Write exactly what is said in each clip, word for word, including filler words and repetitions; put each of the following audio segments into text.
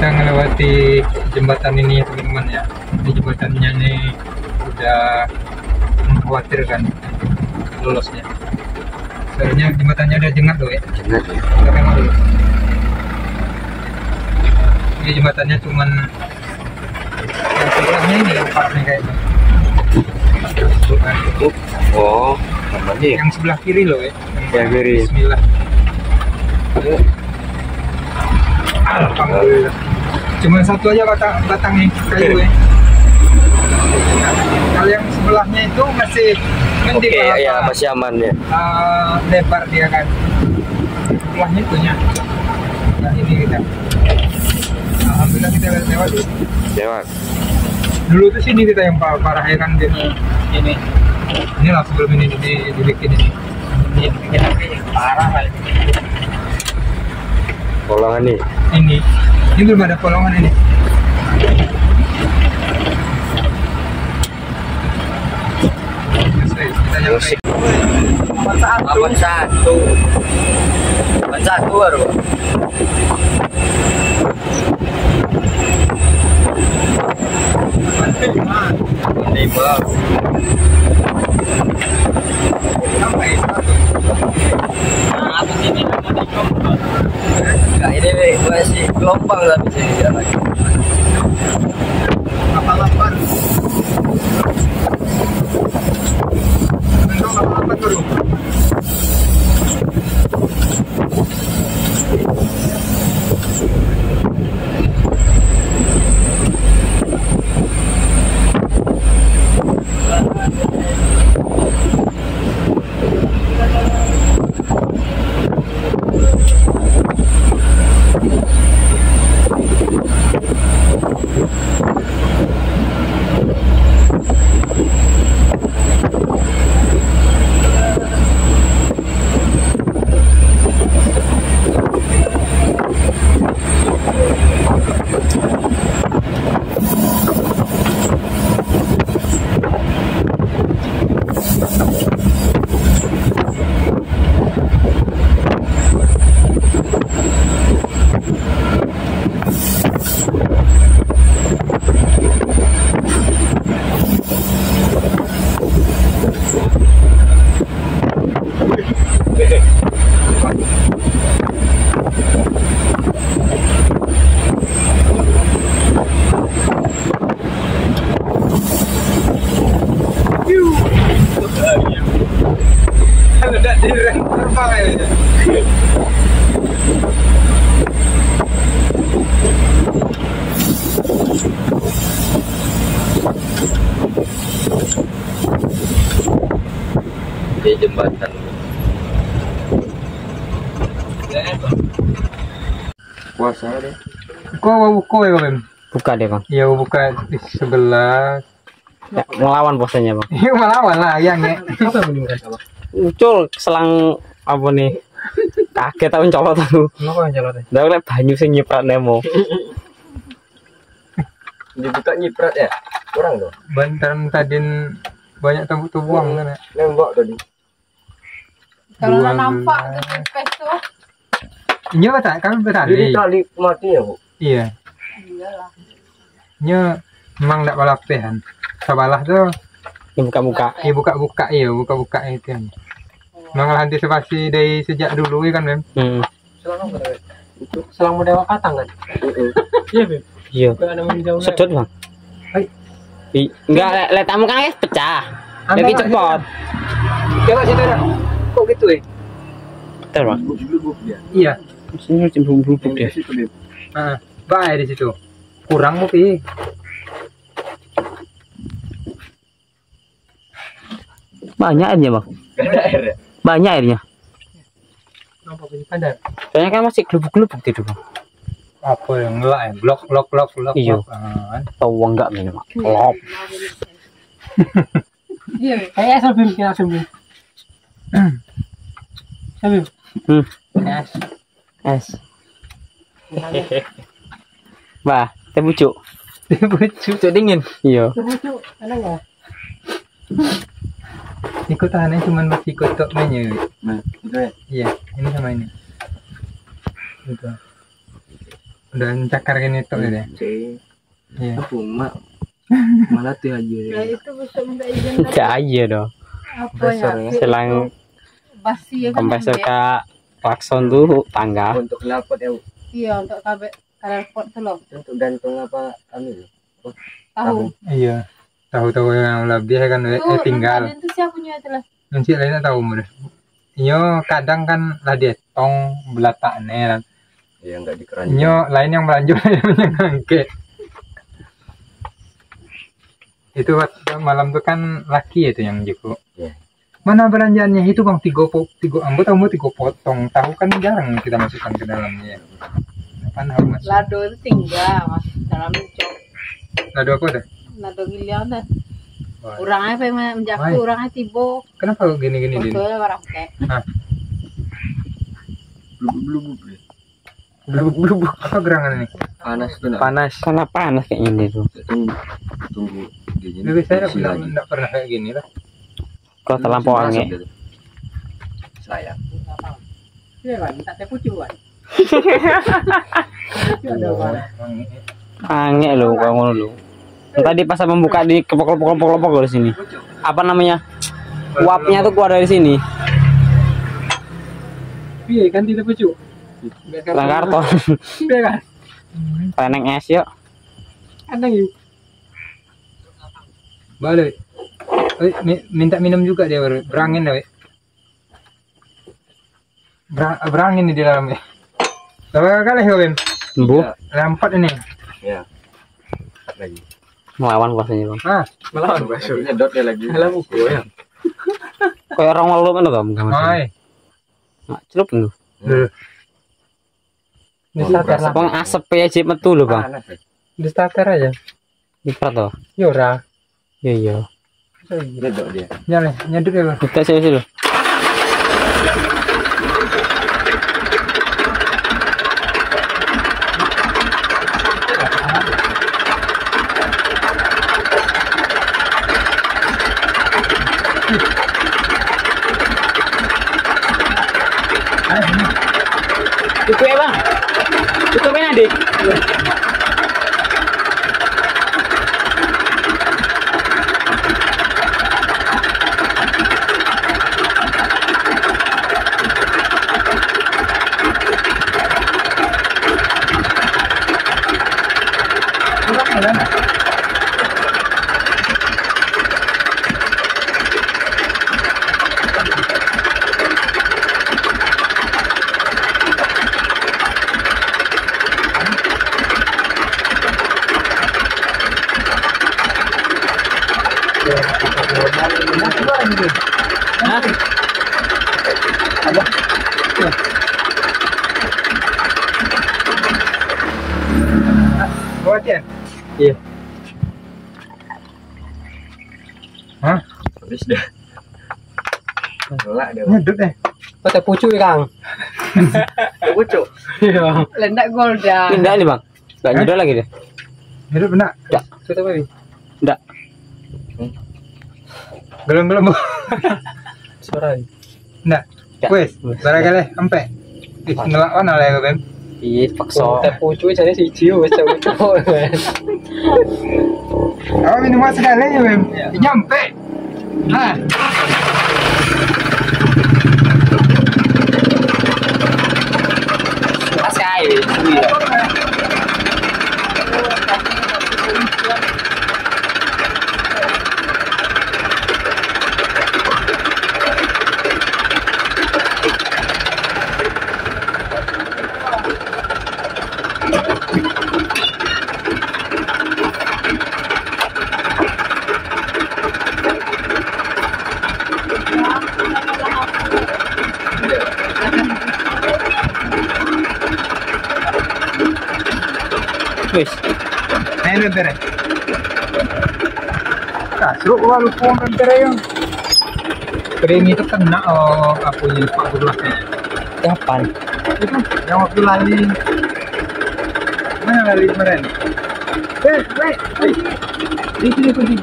kita melewati jembatan ini teman-teman ya. Di jembatannya ini udah mengkhawatirkan lolosnya. Soalnya jembatannya udah jengat loh ya. Jengat ya. Udah memang lolos. Ini jembatannya cuman yang sebelahnya ini yang parahnya kayaknya. Oh, namanya ya? Yang sebelah kiri loh ya. Yang kiri. Bismillah. Alhamdulillah. Cuma satu aja batang batangnya kayu ya. Kalau yang sebelahnya itu masih mending. Oke, okay, ya masih aman ya. Uh, lebar dia kan. Sebelahnya itunya. Nah ini kita. Alhamdulillah kita lewat. Lewat. Dulu tuh sini kita yang parah ya kan gitu. Ini. Inilah sebelum ini di, dibikin ini. Ini bikin lagi parah kali. Polongan nih. Ini. Ini belum ada polongan ini. Kita Musik. nomor satu. Nomor satu. Nomor satu baru. Ini bang. Sampai Nah, atas ini ada di gelombang. Nah, ini masih gelombang tapi sini jalan. kapal-kapal. Bentuk kapal-kapal turun. Tidak direm terbang aja. Di jembatan. Puasa deh. Kok mau buka ya bang? Buka deh bang. Iya buka di sebelah. Ya, ngelawan puasanya bang. Iya melawan lah yang ya. Muncul selang apa nih? Kaget tahun colot aku. Kenapa yang jalan? Dah lihat banyu sing nyiprat nemo. Dibuka nyiprat ya? Kurang dong. Bantaran tadin banyak tumbuh-tumbuhan kan ya. Nembok tadi. Kalau nggak nampak pipes tuh. Iya tak kami Jadi bertani. tali mati ya bu? Iya. Iyalah. Nya memang tidak balapehan. Sabalah tuh. Ini buka-buka. Iya buka-buka iya buka-buka itu kan. Memang antisipasi dari sejak dulu kan mem. Hmm. Selang berapa? Itu Selang model katang kan. Iya beb. Iya. Bukan ada jauh. Sedot bang. Hai. I, enggak, le- lihat tamu kan ya pecah. Lagi cepot. Coba situ dah. Kok gitu ya? Betul bang. Iya. Mesinnya cembung bubuk deh. Ah, baik di situ. Kurang mau pi. Banyak airnya bang. Banyak airnya. Kenapa punya kadar? Kayaknya kan masih gelubuk-gelubuk gitu bang. Apa yang ngelak ya? Blok, blok, blok, blok. Iya. blok. Ah, kan? Tahu enggak nih bang. Lop. Iya. Kayak sambil kita sambil. Sambil. Hmm. Yes. Es. Bah, teh bucuk. Bucu dingin. Iya. Lucu, ada nggak? Ikut tahannya cuman masih ikut tok menu. Nah, itu ya. Iya, ini sama ini. Gitu. udah cakar gini tuh ya. Cek. Iya. Apa mak? Malah tuh aja. Ya itu bisa minta izin Cak aja dong. apa ya? Kompresor ya. Selang Basi ya kan. kompresor Ambek. ke klakson tuh tangga. Untuk knalpot ya. Bu. Iya untuk kabel kabel pot tuh loh. Untuk gantung apa anu? Tahu. Iya. Tahu-tahu yang lebih kan eh, Tuh, tinggal. nonton itu siapa punya itu lah? Nanti lainnya tahu mudah. Iyo kadang kan lah dietong belataknya. Ya enggak dikeranjang. Iyo lain yang melanjut yang ngangke. Itu waktu malam tuh kan laki itu yang jiko. Iya. Mana belanjaannya itu bang tiga po tiga ambo tahu tiga potong tahu kan jarang kita masukkan ke dalamnya. Kan harus masuk. Lado itu tinggal mas dalam cok. Lado apa dah? Lado gilian dah. Wah. Orangnya apa yang menjaku Wah. orangnya tibo. Kenapa gini-gini din? Fotonya barang kayak. Blubub-blubub. Blubuk-blubuk apa gerangan ini? Panas tuh nak. Panas. Karena panas kayak ini tuh. Tunggu. Tunggu. Dingin. Lebih saya Isi tidak lagi. tidak pernah kayak gini lah. Kok terlampau angin. Saya. Iya kan, tak ada pucu kan. Angin lo, kau ngono lo. Tadi pas saya membuka di kepok-kepok-kepok di sini. Apa namanya? Uapnya tuh keluar dari sini. Iya kan tidak pucu. Lang karton. Iya kan. Peneng es yuk. Ada yuk. Balik. Eh, mi- minta minum juga dia baru. Berangin dah. Berang, berangin di dalamnya. Berapa kali ya Bim? Bu, Lampat ini. Ya. Lagi. melawan bahasanya bang. Ah, Melawan bahasanya dot dia lagi. Alah buku ya. Kayak orang malu mana bang? Gak masuk. hai. Mak celup tuh. Duh. Di starter lah. Bang asap ya cip metu loh bang. Panas. Ya. Di starter aja. Di tuh. Yora. Iya iya. Dia dot dia. Nyale, nyedut ya bang. Kita sih sih loh. Tutup ya bang. Tutupin adik. Buat ya? Iya. Hah? Habis dah. Nolak dia. Nyedut deh. Kota pucu ya kang. Pucuk. Iya. Lendak golda. Pindah nih bang. Gak nyedot lagi deh. Nyedut benak. Enggak. Tutup apa? Enggak. Gelem-gelem. Suara. Enggak. Enggak. Wes, barangkali sampai. Ih, ngelawan oleh ya Bem. Iya paksa. pucu jadi si ciu wes pucu. Apa minum mas sekali ya Bem? Nyampe. Nah. Pas air. Wis. Ayo bere. Kasro walu pom bere yang. Kering itu kena oh aku yang pak belah. Kapan? Itu yang waktu lali. Mana lali kemarin? Eh, eh, eh. Di sini kunci.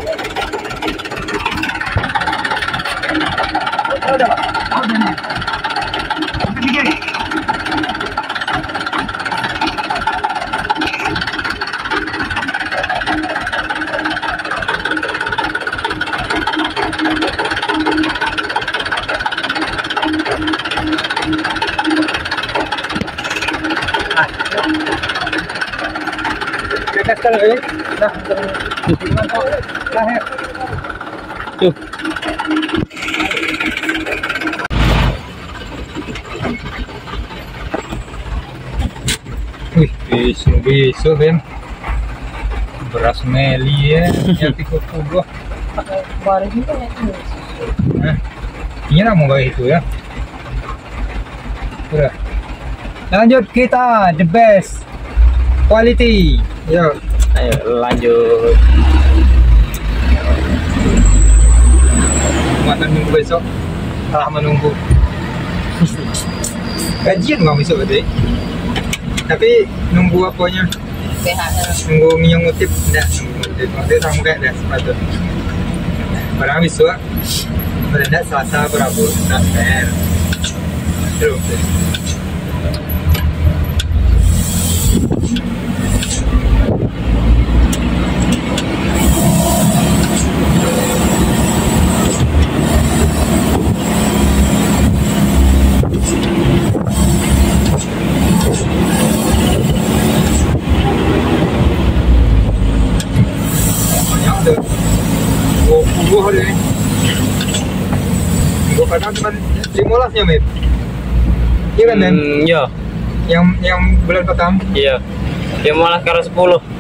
Ada, Pak. Ada nih. gatal eh. Dah. Lahir. Tuh. Wih, bisu-bisu, Ben. Beras meli ya, yang tiga puluh. Pakai baru juga ya. Nah, ini lah mau kayak itu ya. Udah. Lanjut kita the best quality. Yo, Ayo lanjut. makan minggu besok. Salah menunggu. Gajian nggak besok berarti. Tapi nunggu apanya? T H R. Nunggu ngiung ngutip enggak? Nunggu ngutip. Nanti sama kayak dah sepatu. Barang besok. Pada enggak Selasa Rabu transfer. Terus. Gua hari ini. Gua kadang cuma lima belasnya, Mip. Iya kan, Dan? Hmm, iya. Yang yang bulan pertama. Iya. Dia malah sekarang sepuluh.